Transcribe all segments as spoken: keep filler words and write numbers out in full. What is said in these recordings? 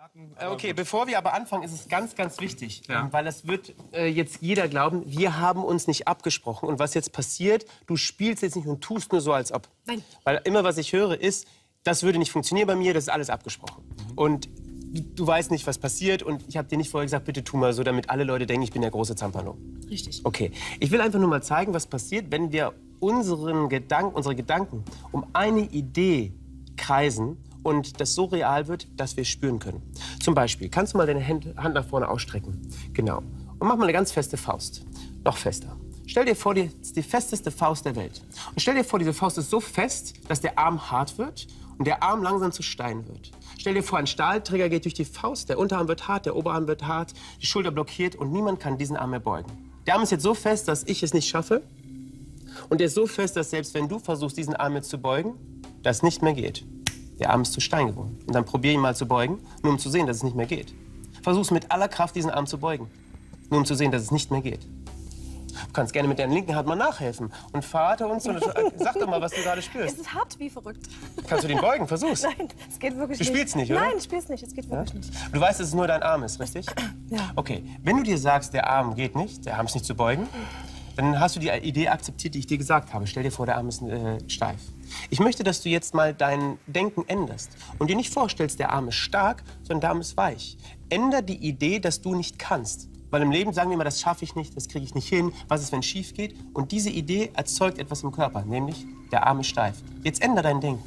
Okay, bevor wir aber anfangen, ist es ganz, ganz wichtig, Ja. ähm, weil das wird äh, jetzt jeder glauben, wir haben uns nicht abgesprochen. Und was jetzt passiert, du spielst jetzt nicht und tust nur so, als ob. Nein. Weil immer, was ich höre, ist, das würde nicht funktionieren bei mir, das ist alles abgesprochen. Mhm. Und du, du weißt nicht, was passiert und ich habe dir nicht vorher gesagt, bitte tu mal so, damit alle Leute denken, ich bin der große Zampano. Richtig. Okay, ich will einfach nur mal zeigen, was passiert, wenn wir unseren Gedanken, unsere Gedanken um eine Idee kreisen und das so real wird, dass wir es spüren können. Zum Beispiel, kannst du mal deine Hand Hand nach vorne ausstrecken? Genau. Und mach mal eine ganz feste Faust. Noch fester. Stell dir vor, die, das ist die festeste Faust der Welt. Und stell dir vor, diese Faust ist so fest, dass der Arm hart wird und der Arm langsam zu Stein wird. Stell dir vor, ein Stahlträger geht durch die Faust, der Unterarm wird hart, der Oberarm wird hart, die Schulter blockiert und niemand kann diesen Arm mehr beugen. Der Arm ist jetzt so fest, dass ich es nicht schaffe. Und der ist so fest, dass selbst wenn du versuchst, diesen Arm jetzt zu beugen, das nicht mehr geht. Der Arm ist zu Stein geworden. Und dann probier ihn mal zu beugen, nur um zu sehen, dass es nicht mehr geht. Versuch's mit aller Kraft, diesen Arm zu beugen, nur um zu sehen, dass es nicht mehr geht. Du kannst gerne mit deiner linken Hand mal nachhelfen und verrate uns und sag doch mal, was du gerade Es spürst. ist hart wie verrückt. Kannst du den beugen? Versuch's. Nein, es geht wirklich Du nicht. spielst nicht, oder? Nein, ich spiel's nicht. Es geht wirklich nicht. Du weißt, dass es nur dein Arm ist, richtig? Ja. Okay, wenn du dir sagst, der Arm geht nicht, der Arm ist nicht zu beugen, dann hast du die Idee akzeptiert, die ich dir gesagt habe. Stell dir vor, der Arm ist äh, steif. Ich möchte, dass du jetzt mal dein Denken änderst und dir nicht vorstellst, der Arm ist stark, sondern der Arm ist weich. Änder die Idee, dass du nicht kannst. Weil im Leben sagen wir immer, das schaffe ich nicht, das kriege ich nicht hin, was ist, wenn es schief geht? Und diese Idee erzeugt etwas im Körper, nämlich der Arm ist steif. Jetzt änder dein Denken.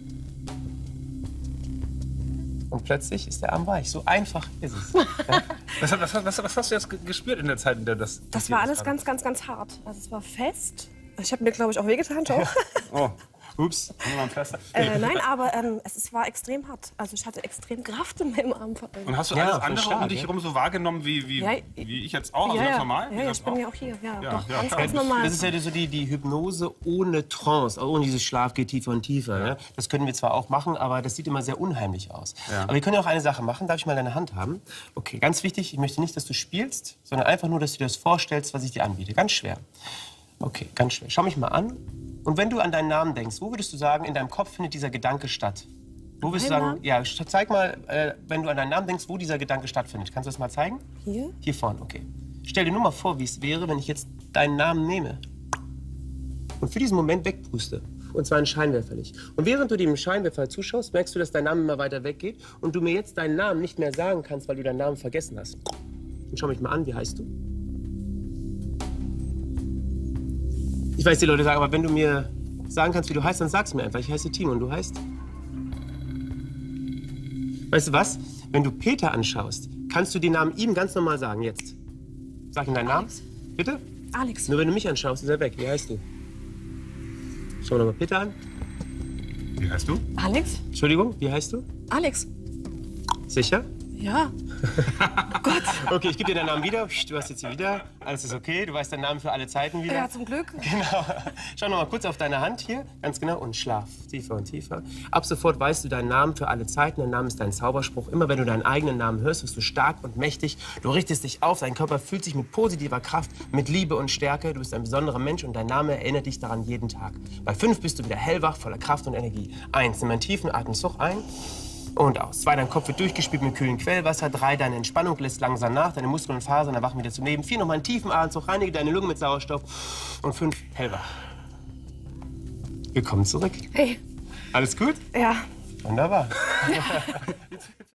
Und plötzlich ist der Arm weich. So einfach ist es. Ja? Was, was, was, was hast du jetzt ge- gespürt in der Zeit, in der das Das passiert war ist alles gerade? ganz, ganz, ganz hart. Also es war fest. Ich habe mir, glaube ich, auch wehgetan, schau. Oh, Ups. nehmen wir mal ein Pflaster. äh, nein, aber ähm, es, es war extrem hart. Also ich hatte extrem Kraft in meinem Arm. Und hast du Ja, alles voll andere stark, um dich ja. herum so wahrgenommen wie, wie, Ja, wie ich jetzt auch? Also ja, ganz ja. normal? Ja, Wie ja, das ich bin ja auch hier. Ja, Ja, doch, ja, ganz, ja. ganz normal. Das ist ja so die, die Hypnose ohne Trance, also ohne dieses Schlaf geht tiefer und tiefer. Ja. Das können wir zwar auch machen, aber das sieht immer sehr unheimlich aus. Ja. Aber wir können ja auch eine Sache machen. Darf ich mal deine Hand haben? Okay, ganz wichtig, ich möchte nicht, dass du spielst, sondern einfach nur, dass du dir das vorstellst, was ich dir anbiete. Ganz schwer. Okay, ganz schwer. Schau mich mal an. Und wenn du an deinen Namen denkst, wo würdest du sagen, in deinem Kopf findet dieser Gedanke statt? Wo würdest du Mein sagen, Namen? ja, st- zeig mal, äh, wenn du an deinen Namen denkst, wo dieser Gedanke stattfindet. Kannst du das mal zeigen? Hier? Hier vorne, okay. Stell dir nur mal vor, wie es wäre, wenn ich jetzt deinen Namen nehme und für diesen Moment wegpuste. Und zwar ein Scheinwerferlicht. Und während du dem Scheinwerfer zuschaust, merkst du, dass dein Name immer weiter weggeht und du mir jetzt deinen Namen nicht mehr sagen kannst, weil du deinen Namen vergessen hast. Und schau mich mal an, wie heißt du? Ich weiß, die Leute sagen, aber wenn du mir sagen kannst, wie du heißt, dann sag's mir einfach. Ich heiße Timo und du heißt? Weißt du was? Wenn du Peter anschaust, kannst du den Namen ihm ganz normal sagen, jetzt. Sag ihm deinen Namen. Bitte? Alex. Nur wenn du mich anschaust, ist er weg. Wie heißt du? Schau noch mal Peter an. Wie heißt du? Alex? Entschuldigung, wie heißt du? Alex. Sicher? Ja. Okay, ich gebe dir deinen Namen wieder. Du hast jetzt hier wieder. Alles ist okay. Du weißt deinen Namen für alle Zeiten wieder. Ja, zum Glück. Genau. Schau noch mal kurz auf deine Hand hier. Ganz genau. Und schlaf. Tiefer und tiefer. Ab sofort weißt du deinen Namen für alle Zeiten. Dein Name ist dein Zauberspruch. Immer wenn du deinen eigenen Namen hörst, wirst du stark und mächtig. Du richtest dich auf. Dein Körper fühlt sich mit positiver Kraft, mit Liebe und Stärke. Du bist ein besonderer Mensch und dein Name erinnert dich daran jeden Tag. Bei fünf bist du wieder hellwach, voller Kraft und Energie. Eins, nimm einen tiefen Atemzug ein. Und aus. Zwei, dein Kopf wird durchgespült mit kühlem Quellwasser. Drei, deine Entspannung lässt langsam nach. Deine Muskeln und Fasern erwachen wieder zum Leben. Vier, nochmal einen tiefen Atemzug. Reinige deine Lungen mit Sauerstoff. Und fünf, hellwach. Willkommen zurück. Hey. Alles gut? Ja. Wunderbar.